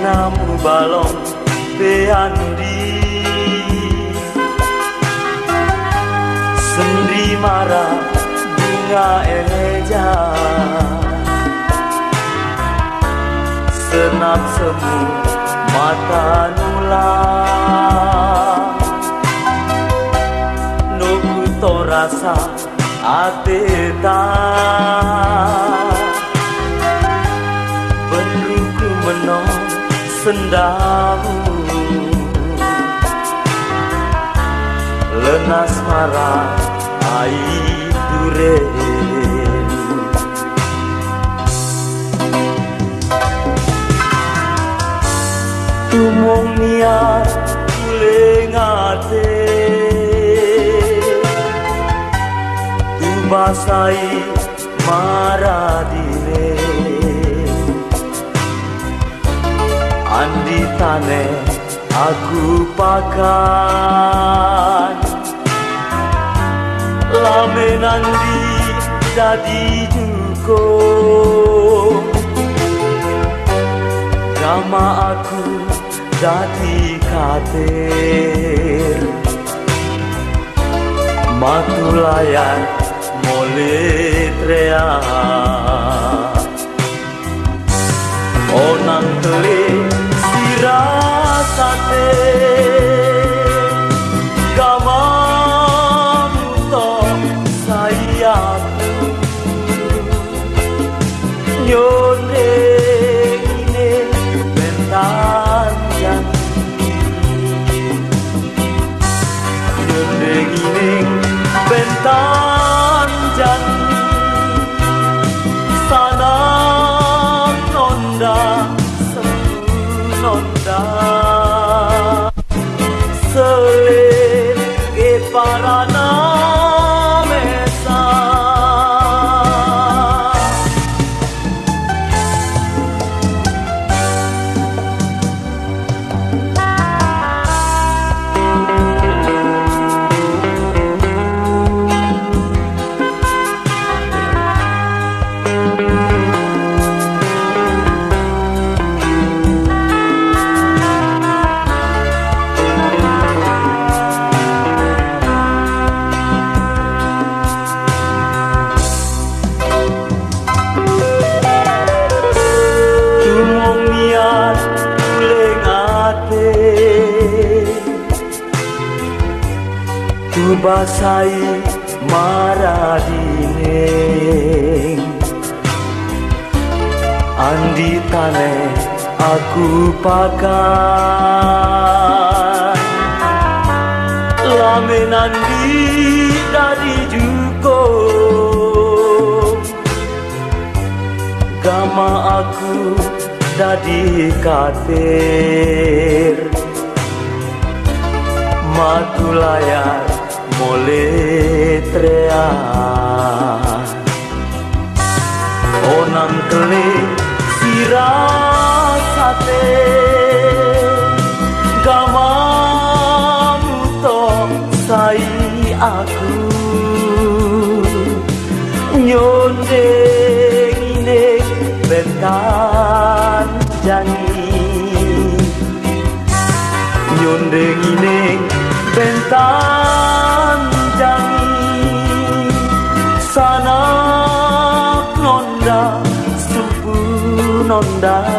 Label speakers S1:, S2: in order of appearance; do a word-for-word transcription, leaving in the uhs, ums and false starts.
S1: namu balong beandi sendi marah bunga eja senap semu mata nulang nuku to rasa ateta benruku menong sendamu lenas marah ai duren tumong niat kulengate tu basai maradine andi tane aku pakan lame nandi jadi juko gama aku jadi kater matulayan mole trea onang tele sirasate gamamu to sayaku nyone ini bentan nyone ini bentan jan sana nonda nonda selit ke parana mesa tu basai maradine andi tane aku pakan lame nandi dari juko gama aku dadi kater matulayar mole trea onang kele sirasate gamamu to sai aku nyonde ini bentan jangi nyonde ini bentan sana nonda supu nonda